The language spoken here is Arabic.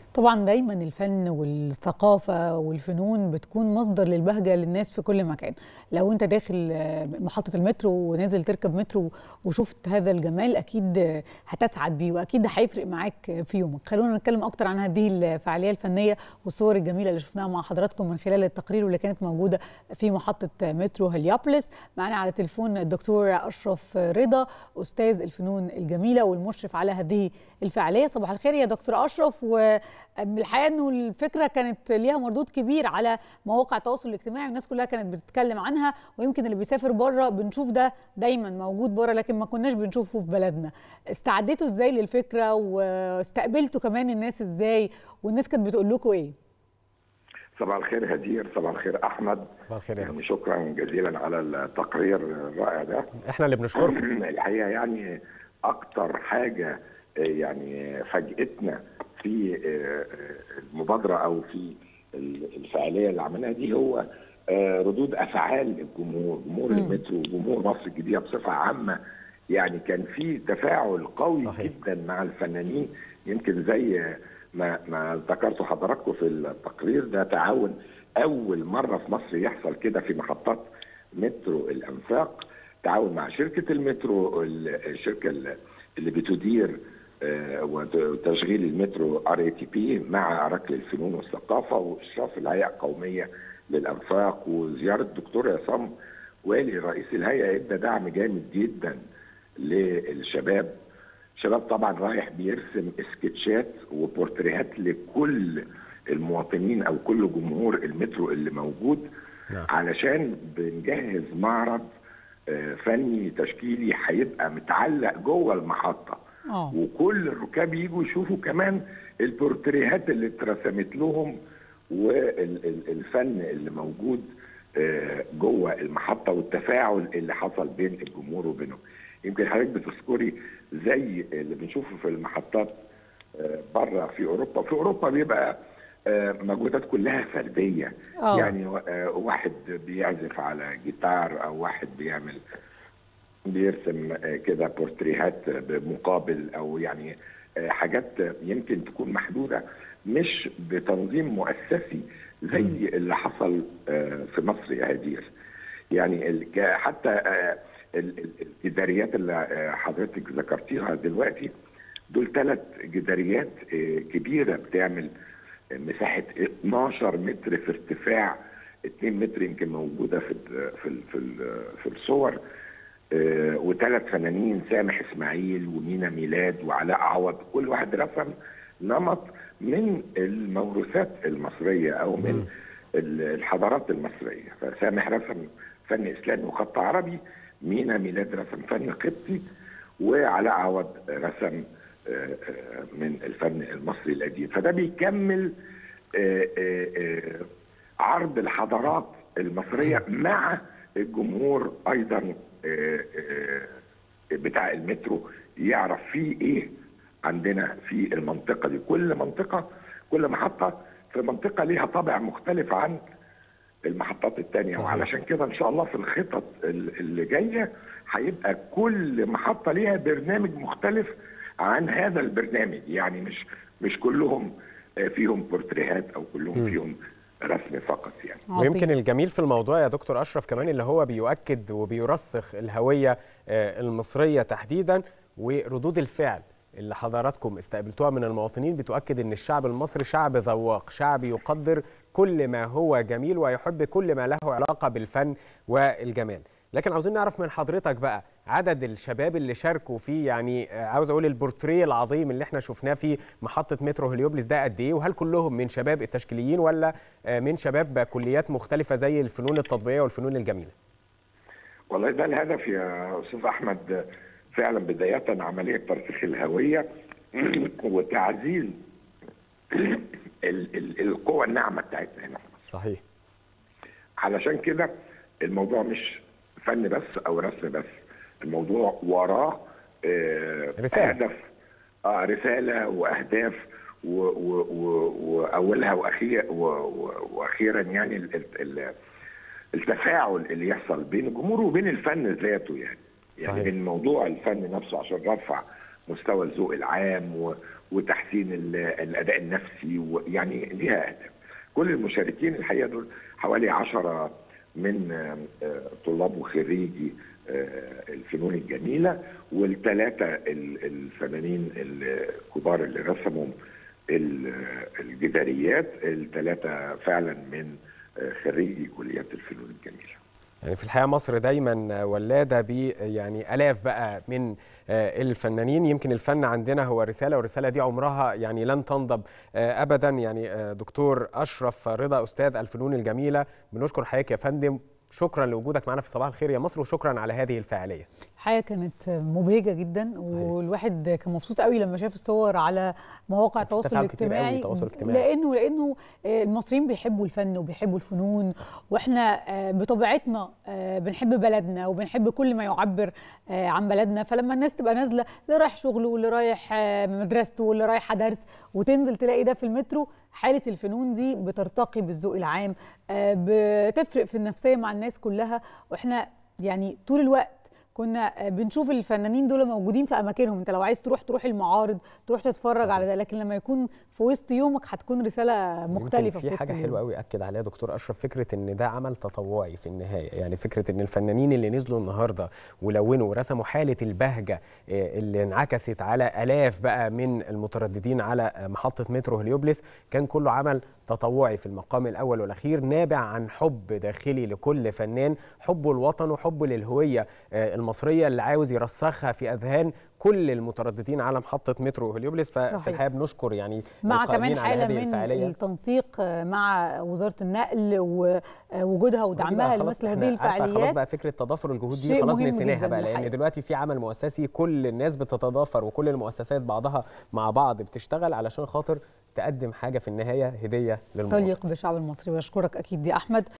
طبعا دايما الفن والثقافة والفنون بتكون مصدر للبهجة للناس في كل مكان. لو انت داخل محطة المترو ونازل تركب مترو وشفت هذا الجمال اكيد هتسعد بيه، واكيد هيفرق معاك في يومك. خلونا نتكلم اكتر عن هذه الفعالية الفنية والصور الجميلة اللي شفناها مع حضراتكم من خلال التقرير واللي كانت موجودة في محطة مترو هليوبلس. معنا على التليفون الدكتور أشرف رضا، أستاذ الفنون الجميلة والمشرف على هذه الفعالية. صباح الخير يا دكتور أشرف. والحقيقة أنه الفكرة كانت ليها مردود كبير على مواقع التواصل الاجتماعي، والناس كلها كانت بتتكلم عنها، ويمكن اللي بيسافر بره بنشوف ده دايما موجود بره لكن ما كناش بنشوفه في بلدنا. استعديتوا ازاي للفكرة واستقبلتوا كمان الناس ازاي، والناس كانت بتقول لكم ايه؟ صباح الخير هدير، صباح الخير احمد. صباح الخير يا دكتور. شكرا جزيلا على التقرير الرائع ده. احنا اللي بنشكركم. الحقيقه يعني اكتر حاجه يعني فاجئتنا في المبادره او في الفعاليه اللي عملناها دي هو ردود افعال الجمهور، جمهور المترو وجمهور مصر الجديده بصفه عامه. يعني كان في تفاعل قوي صحيح. جدا مع الفنانين. يمكن زي ما ذكرتوا حضراتكم في التقرير ده، تعاون اول مره في مصر يحصل كده في محطات مترو الانفاق، تعاون مع شركه المترو، الشركه اللي بتدير وتشغيل المترو RATP مع ركل الفنون والثقافه واشراف الهيئه القوميه للانفاق، وزياره الدكتور عصام والي رئيس الهيئه ادى دعم جامد جدا للشباب. شباب طبعا رايح بيرسم سكتشات وبورتريهات لكل المواطنين او كل جمهور المترو اللي موجود، علشان بنجهز معرض فني تشكيلي هيبقى متعلق جوه المحطه، وكل الركاب يجوا يشوفوا كمان البورتريهات اللي اترسمت لهم والفن اللي موجود جوه المحطه والتفاعل اللي حصل بين الجمهور وبينهم. يمكن حضرتك بتذكري زي اللي بنشوفه في المحطات بره في اوروبا. في اوروبا بيبقى مجهودات كلها فرديه، يعني واحد بيعزف على جيتار او واحد بيرسم كده بورتريهات بمقابل، او يعني حاجات يمكن تكون محدوده مش بتنظيم مؤسسي زي اللي حصل في مصر يا هدير. يعني حتى الجداريات اللي حضرتك ذكرتيها دلوقتي، دول 3 جداريات كبيره بتعمل مساحه 12 متر في ارتفاع 2 متر يمكن موجوده في الصور، و3 فنانين، سامح اسماعيل ومينا ميلاد وعلاء عوض، كل واحد رسم نمط من الموروثات المصريه او من الحضارات المصريه. فسامح رسم فن اسلامي وخط عربي، مينا ميلاد رسم فن قبطي، وعلاء عوض رسم من الفن المصري القديم. فده بيكمل عرض الحضارات المصريه مع الجمهور ايضا بتاع المترو، يعرف فيه ايه عندنا في المنطقه دي. كل منطقه، كل محطه في منطقه ليها طابع مختلف عن المحطات الثانيه، وعلشان كده ان شاء الله في الخطط اللي جايه هيبقى كل محطه ليها برنامج مختلف عن هذا البرنامج. يعني مش كلهم فيهم بورتريهات او كلهم فيهم رسم فقط يعني. ويمكن الجميل في الموضوع يا دكتور أشرف كمان اللي هو بيؤكد وبيرسخ الهوية المصرية تحديدا، وردود الفعل اللي حضراتكم استقبلتوها من المواطنين بتؤكد ان الشعب المصري شعب ذواق، شعب يقدر كل ما هو جميل ويحب كل ما له علاقة بالفن والجمال. لكن عاوزين نعرف من حضرتك بقى عدد الشباب اللي شاركوا فيه، يعني عاوز اقول البورتريه العظيم اللي احنا شفناه في محطة مترو هليوبلس ده قد ايه، وهل كلهم من شباب التشكيليين ولا من شباب كليات مختلفة زي الفنون التطبيقية والفنون الجميلة؟ والله ده الهدف يا استاذ احمد، فعلا بداية عملية ترسيخ الهوية وتعزيز القوة الناعمة بتاعتنا هنا. صحيح. علشان كده الموضوع مش فن بس او رسم بس، الموضوع وراه رسالة. هدف، رسالة واهداف، واولها واخيرا يعني التفاعل اللي يحصل بين الجمهور وبين الفن ذاته. يعني بين موضوع الفن نفسه عشان رفع مستوى الذوق العام وتحسين الاداء النفسي، ويعني ليها اهداف. كل المشاركين الحقيقه دول حوالي 10 من طلاب وخريجي الفنون الجميله، والثلاثه الفنانين الكبار اللي رسموا الجداريات، الثلاثه فعلا من خريجي كليات الفنون الجميله. يعني في الحقيقه مصر دايما ولاده ب يعني الاف بقى من الفنانين. يمكن الفن عندنا هو رساله، والرساله دي عمرها يعني لن تنضب ابدا. يعني دكتور اشرف رضا استاذ الفنون الجميله، بنشكر حضرتك يا فندم، شكرا لوجودك معنا في صباح الخير يا مصر، وشكرا على هذه الفعاليه. الحقيقه كانت مبهجه جدا. صحيح. والواحد كان مبسوط قوي لما شاف الصور على مواقع التواصل الاجتماعي، لانه المصريين بيحبوا الفن وبيحبوا الفنون. صح. واحنا بطبيعتنا بنحب بلدنا وبنحب كل ما يعبر عن بلدنا. فلما الناس تبقى نازله، اللي رايح شغله واللي رايح مدرسته واللي رايح درس، وتنزل تلاقي ده في المترو، حاله الفنون دي بترتقي بالذوق العام، بتفرق في النفسيه مع الناس كلها. واحنا يعني طول الوقت كنا بنشوف الفنانين دول موجودين في اماكنهم. انت لو عايز تروح المعارض، تروح تتفرج. صحيح. على ده، لكن لما يكون في وسط يومك هتكون رساله مختلفه. في حاجه حلوه قوي اكد عليها دكتور اشرف، فكره ان ده عمل تطوعي في النهايه. يعني فكره ان الفنانين اللي نزلوا النهارده ولونوا ورسموا حاله البهجه اللي انعكست على الاف بقى من المترددين على محطه مترو هليوبلس، كان كله عمل تطوعي في المقام الأول والأخير، نابع عن حب داخلي لكل فنان، حبه الوطن وحبه للهوية المصرية اللي عاوز يرسخها في أذهان كل المترددين على محطة مترو هليوبلس. ففي الحقيقة بنشكر يعني مع كمان على هذه الفعالية، التنسيق مع وزارة النقل ووجودها ودعمها لمثل هذه الفعاليات. خلاص بقى فكرة تضافر الجهود دي خلاص نسيناها بقى، لأن دلوقتي في عمل مؤسسي كل الناس بتتضافر وكل المؤسسات بعضها مع بعض بتشتغل علشان خاطر تقدم حاجة في النهاية هدية للمواطن. تليق بالشعب المصري. بشكرك أكيد يا أحمد.